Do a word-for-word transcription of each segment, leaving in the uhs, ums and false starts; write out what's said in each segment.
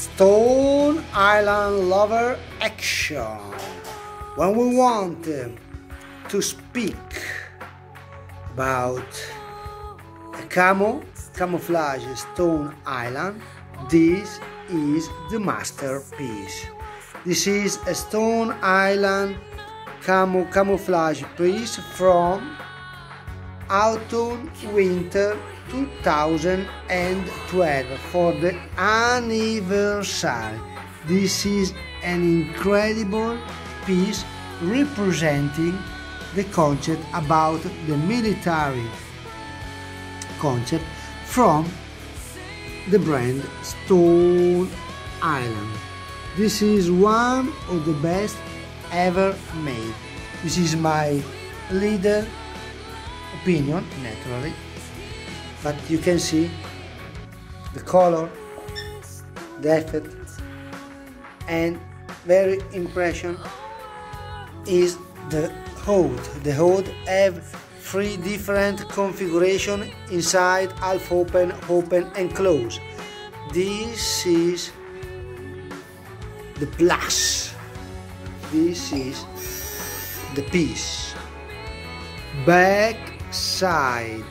Stone Island lover action. When we want uh, to speak about a camo, camouflage Stone Island, this is the masterpiece. This is a Stone Island camo camouflage piece from autumn winter two thousand twelve for the anniversary. This is an incredible piece representing the concept about the military concept from the brand Stone Island. This is one of the best ever made. This is my little opinion, naturally, but you can see the color, the effect, and very impression is the hood. The hood have three different configuration inside, half open, open and close. This is the plus. This is the piece. Back side.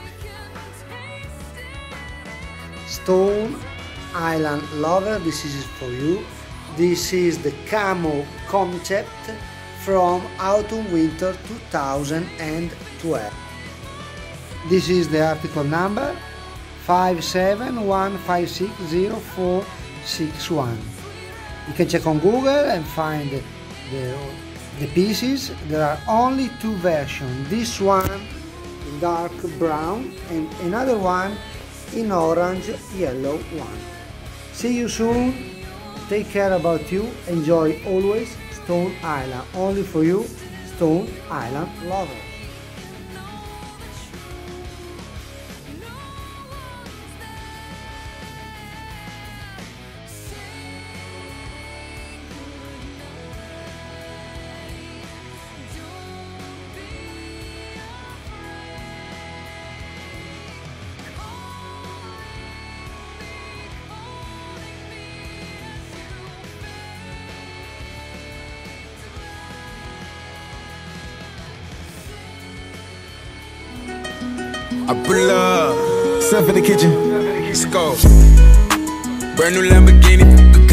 Stone Island lover, this is for you. This is the camo concept from autumn winter two thousand twelve. This is the article number five seven one five six zero four six one. You can check on Google and find the, the, the pieces. There are only two versions. This one in dark brown and another one in orange yellow one. See you soon. Take care about you. Enjoy always Stone Island. Only for you, Stone Island lover. I pull up, stuff in the kitchen. Let's go. Brand new Lamborghini.